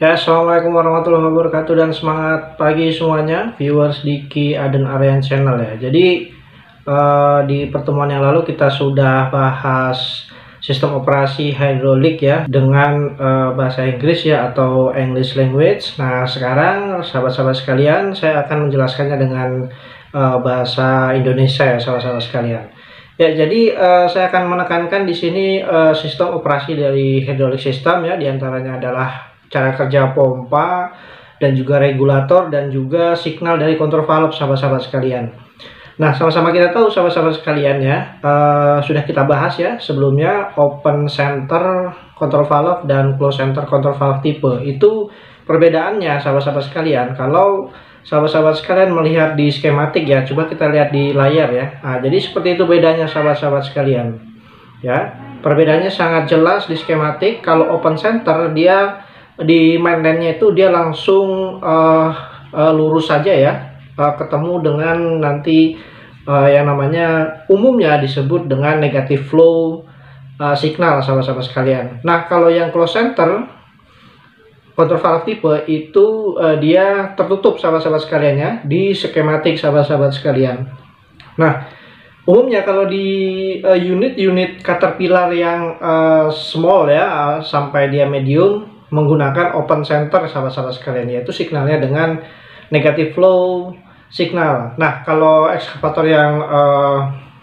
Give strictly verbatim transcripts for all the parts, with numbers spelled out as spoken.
Ya, assalamualaikum warahmatullahi wabarakatuh dan semangat pagi semuanya, viewers Diki Aden Aryan Channel ya. Jadi eh, di pertemuan yang lalu kita sudah bahas sistem operasi hidrolik ya dengan eh, bahasa Inggris ya atau English language. Nah, sekarang sahabat-sahabat sekalian, saya akan menjelaskannya dengan eh, bahasa Indonesia ya, sahabat-sahabat sekalian. Ya, jadi uh, saya akan menekankan di sini uh, sistem operasi dari hidrolik system ya, diantaranya adalah cara kerja pompa dan juga regulator dan juga signal dari kontrol valve, sahabat-sahabat sekalian. Nah, sama-sama kita tahu sahabat-sahabat sekalian ya, uh, sudah kita bahas ya sebelumnya open center kontrol valve dan close center kontrol valve tipe. Itu perbedaannya sahabat-sahabat sekalian. Kalau sahabat-sahabat sekalian melihat di skematik ya, coba kita lihat di layar ya. Nah, jadi seperti itu bedanya sahabat-sahabat sekalian. Ya, perbedaannya sangat jelas di skematik. Kalau open center dia di mainline-nya itu dia langsung uh, uh, lurus saja ya, uh, ketemu dengan nanti uh, yang namanya umumnya disebut dengan negative flow uh, signal sahabat-sahabat sekalian. Nah, kalau yang close center kontrol valve tipe itu uh, dia tertutup sahabat-sahabat sekalian ya di skematik sahabat-sahabat sekalian. Nah, umumnya kalau di unit-unit uh, Caterpillar yang uh, small ya uh, sampai dia medium menggunakan open center sahabat-sahabat sekalian, yaitu signalnya dengan negative flow signal. Nah, kalau ekskavator yang uh,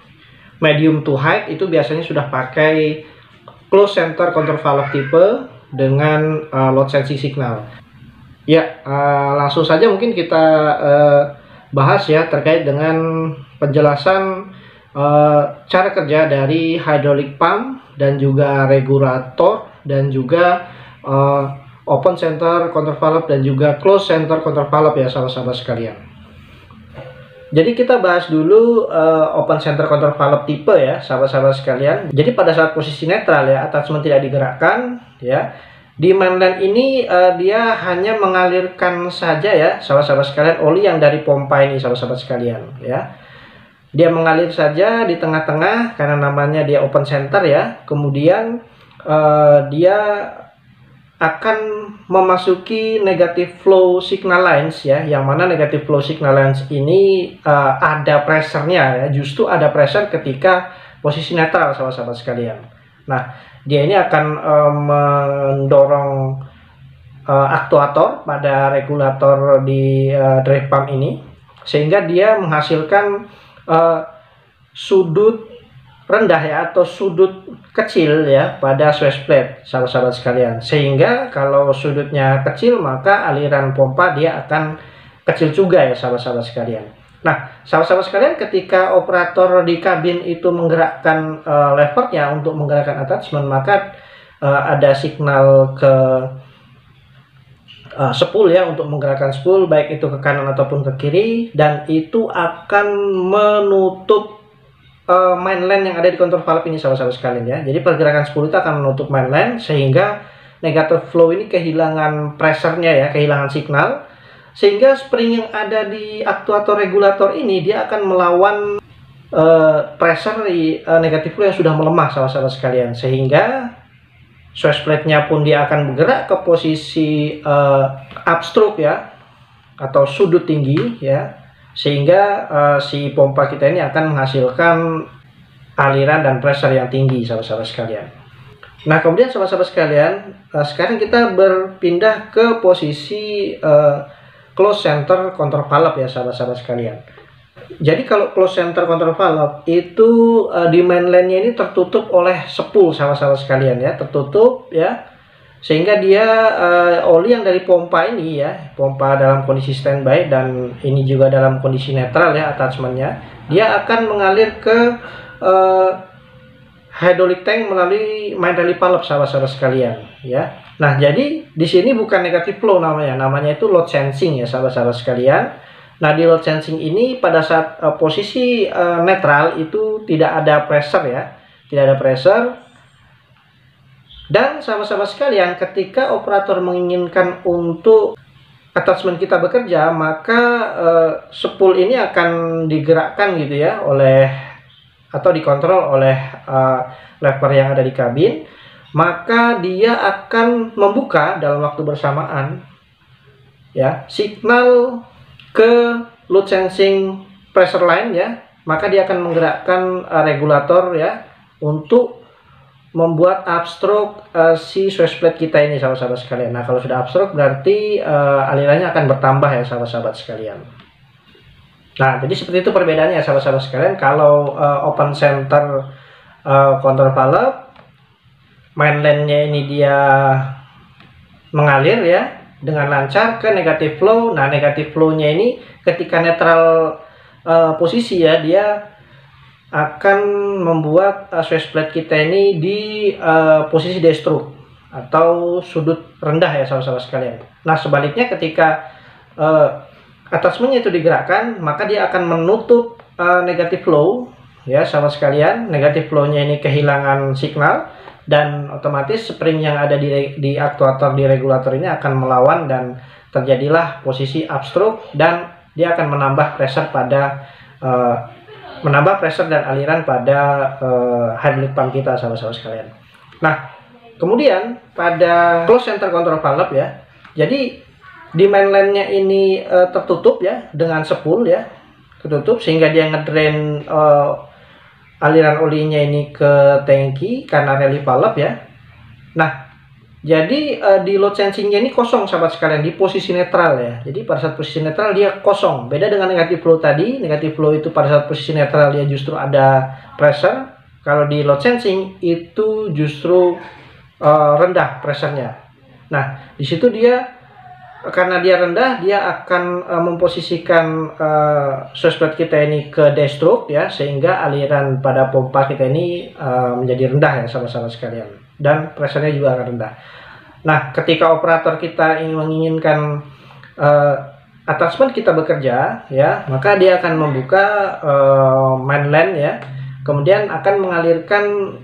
medium to high itu biasanya sudah pakai close center kontrol valve tipe dengan uh, load sensing signal. Ya, uh, langsung saja mungkin kita uh, bahas ya terkait dengan penjelasan uh, cara kerja dari hydraulic pump dan juga regulator dan juga uh, open center kontrol valve dan juga close center kontrol valve ya sahabat-sahabat sekalian. Jadi kita bahas dulu uh, open center kontrol valve tipe ya sahabat-sahabat sekalian. Jadi pada saat posisi netral ya, attachment tidak digerakkan ya, di mainline ini uh, dia hanya mengalirkan saja ya sahabat-sahabat sekalian oli yang dari pompa ini sahabat-sahabat sekalian ya. Dia mengalir saja di tengah-tengah karena namanya dia open center ya. Kemudian uh, dia akan memasuki negative flow signal lines ya, yang mana negative flow signal lines ini uh, ada pressure-nya ya, justru ada pressure ketika posisi netral sahabat-sahabat sekalian. Nah, dia ini akan uh, mendorong uh, aktuator pada regulator di uh, drive pump ini sehingga dia menghasilkan uh, sudut rendah ya atau sudut kecil ya pada switch plate sahabat-sahabat sekalian, sehingga kalau sudutnya kecil maka aliran pompa dia akan kecil juga ya sahabat-sahabat sekalian. Nah, sahabat-sahabat sekalian, ketika operator di kabin itu menggerakkan uh, levernya untuk menggerakkan attachment, maka uh, ada signal ke uh, spool ya untuk menggerakkan spool baik itu ke kanan ataupun ke kiri, dan itu akan menutup Uh, mainline yang ada di kontrol valve ini sahabat-sahabat sekalian ya. Jadi pergerakan spool itu akan menutup mainline sehingga negative flow ini kehilangan pressure-nya ya, kehilangan signal, sehingga spring yang ada di aktuator regulator ini dia akan melawan uh, pressure di uh, negative flow yang sudah melemah sahabat-sahabat sekalian, sehingga switch plate-nya pun dia akan bergerak ke posisi uh, upstroke ya atau sudut tinggi ya, sehingga uh, si pompa kita ini akan menghasilkan aliran dan pressure yang tinggi sahabat-sahabat sekalian. Nah, kemudian sahabat-sahabat sekalian, uh, sekarang kita berpindah ke posisi uh, close center kontrol valve ya sahabat-sahabat sekalian. Jadi kalau close center kontrol valve itu uh, di mainline-nya ini tertutup oleh spool sahabat-sahabat sekalian ya, tertutup ya, sehingga dia uh, oli yang dari pompa ini ya, pompa dalam kondisi standby dan ini juga dalam kondisi netral ya attachmentnya, dia akan mengalir ke uh, hydraulic tank melalui main rally valve sahabat-sahabat sekalian ya. Nah, jadi di sini bukan negative flow namanya, namanya itu load sensing ya sahabat-sahabat sekalian. Nah, di load sensing ini pada saat uh, posisi uh, netral itu tidak ada pressure ya, tidak ada pressure. Dan sahabat-sahabat sekalian, ketika operator menginginkan untuk attachment kita bekerja, maka uh, spool ini akan digerakkan gitu ya oleh atau dikontrol oleh uh, lever yang ada di kabin maka dia akan membuka dalam waktu bersamaan ya signal ke load sensing pressure line ya, maka dia akan menggerakkan uh, regulator ya untuk membuat upstroke uh, si switch plate kita ini sahabat-sahabat sekalian. Nah, kalau sudah upstroke berarti uh, alirannya akan bertambah ya sahabat-sahabat sekalian. Nah, jadi seperti itu perbedaannya ya sahabat-sahabat sekalian. Kalau uh, open center uh, control valve, mainline-nya ini dia mengalir ya dengan lancar ke negative flow. Nah, negative flow-nya ini ketika netral uh, posisi ya, dia akan membuat uh, switch plate kita ini di uh, posisi destro atau sudut rendah ya sahabat-sahabat sekalian. Nah, sebaliknya ketika uh, attachment-nya itu digerakkan, maka dia akan menutup uh, negative flow ya sahabat sekalian. Negative flow-nya ini kehilangan signal dan otomatis spring yang ada di, di aktuator di regulator ini akan melawan dan terjadilah posisi upstroke dan dia akan menambah pressure pada uh, menambah pressure dan aliran pada uh, hydraulic pump kita sahabat-sahabat sekalian. Nah, kemudian pada close center control valve ya, jadi di mainline-nya ini uh, tertutup ya dengan spool ya, tertutup sehingga dia ngedrain uh, aliran olinya ini ke tangki karena relief valve ya. Nah, jadi uh, di load sensingnya ini kosong sahabat sekalian di posisi netral ya. Jadi pada saat posisi netral dia kosong. Beda dengan negative flow tadi. Negative flow itu pada saat posisi netral dia justru ada pressure. Kalau di load sensing itu justru uh, rendah pressure-nya. Nah, di situ dia karena dia rendah, dia akan uh, memposisikan uh, switch plate kita ini ke downstroke ya, sehingga aliran pada pompa kita ini uh, menjadi rendah ya sahabat-sahabat sekalian, dan pressure-nya juga akan rendah. Nah, ketika operator kita ingin menginginkan uh, attachment kita bekerja ya, maka dia akan membuka uh, mainline ya, kemudian akan mengalirkan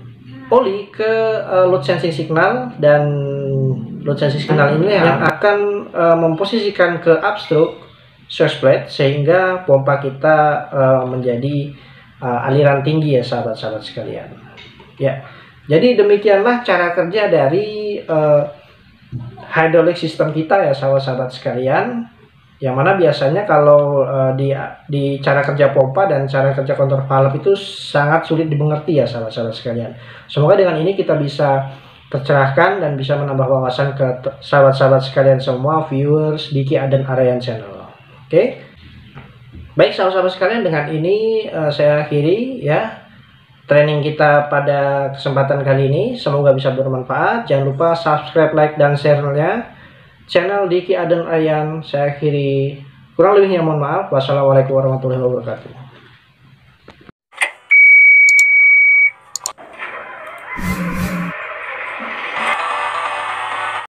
oli ke uh, load sensing signal, dan load sensing signal ini yang akan uh, memposisikan ke upstroke switch plate sehingga pompa kita uh, menjadi uh, aliran tinggi ya sahabat-sahabat sekalian. Ya, jadi demikianlah cara kerja dari uh, hydraulic system kita ya sahabat-sahabat sekalian. Yang mana biasanya kalau uh, di di cara kerja pompa dan cara kerja kontrol valve itu sangat sulit dimengerti ya sahabat-sahabat sekalian. Semoga dengan ini kita bisa tercerahkan dan bisa menambah wawasan ke sahabat-sahabat sekalian semua viewers Diki Aden Aryan Channel. Oke, okay? Baik sahabat-sahabat sekalian, dengan ini uh, saya akhiri ya training kita pada kesempatan kali ini. Semoga bisa bermanfaat. Jangan lupa subscribe, like, dan share-nya channel Diki Aden Aryan. Saya akhiri, kurang lebihnya mohon maaf. Wassalamualaikum warahmatullahi wabarakatuh.